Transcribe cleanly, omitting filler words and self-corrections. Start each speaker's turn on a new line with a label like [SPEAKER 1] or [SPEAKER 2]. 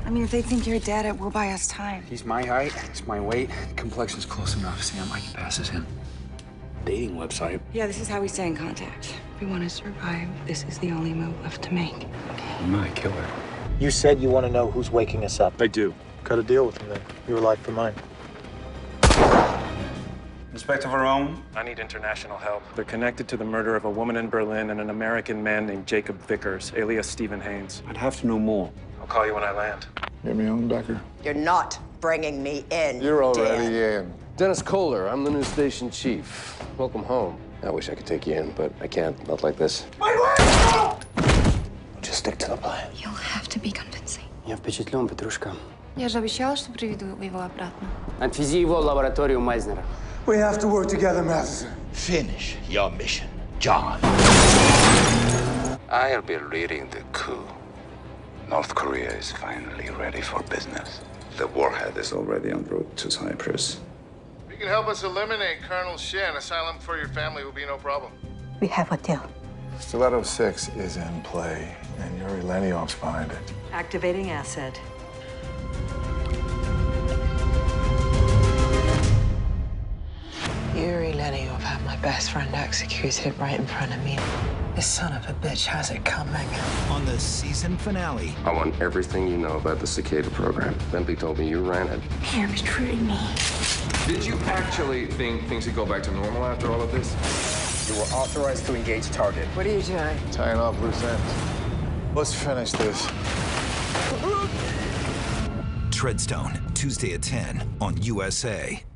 [SPEAKER 1] I mean, if they think you're dead, it will buy us time.
[SPEAKER 2] He's my height, it's my weight, complexion's close enough. Sam, I can pass as him. Dating website.
[SPEAKER 1] Yeah, this is how we stay in contact. If we want to survive, this is the only move left to make.
[SPEAKER 2] You might kill her.
[SPEAKER 3] You said you want to know who's waking us up.
[SPEAKER 4] I do.
[SPEAKER 3] Cut a deal with him then. Your life for mine.
[SPEAKER 5] Inspector Verone?
[SPEAKER 6] I need international help. They're connected to the murder of a woman in Berlin and an American man named Jacob Vickers, alias Stephen Haynes.
[SPEAKER 4] I'd have to know more.
[SPEAKER 6] I'll call you when I land.
[SPEAKER 7] Get me on, Becker.
[SPEAKER 8] You're not bringing me in.
[SPEAKER 7] You're already
[SPEAKER 8] Dan.
[SPEAKER 7] in.
[SPEAKER 9] Dennis Kohler, I'm the new station chief. Welcome home. I wish I could take you in, but I can't. Not like this.
[SPEAKER 2] Just stick to the plan.
[SPEAKER 1] You'll have to be convincing.
[SPEAKER 10] Я впечатлен, Петрушка.
[SPEAKER 1] Я же обещала, что приведу его обратно.
[SPEAKER 10] Отвези его в лабораторию Майзнера.
[SPEAKER 11] We have to work together, Madison.
[SPEAKER 12] Finish your mission, John.
[SPEAKER 13] I'll be leading the coup. North Korea is finally ready for business. The warhead is already en route to Cyprus.
[SPEAKER 7] If you can help us eliminate Colonel Shin, asylum for your family will be no problem.
[SPEAKER 8] We have a deal.
[SPEAKER 7] Stiletto 6 is in play, and Yuri Lenyov's behind it.
[SPEAKER 8] Activating asset.
[SPEAKER 1] Yuri Lenyov had my best friend executed right in front of me. This son of a bitch has it coming.
[SPEAKER 12] On the season finale.
[SPEAKER 9] I want everything you know about the Cicada program. Bentley told me you ran it.
[SPEAKER 1] You're recruiting me.
[SPEAKER 9] Did you actually think things would go back to normal after all of this?
[SPEAKER 2] You were authorized to engage target.
[SPEAKER 1] What are you doing?
[SPEAKER 7] Tying off loose ends. Let's finish this.
[SPEAKER 12] Treadstone, Tuesday at 10 on USA.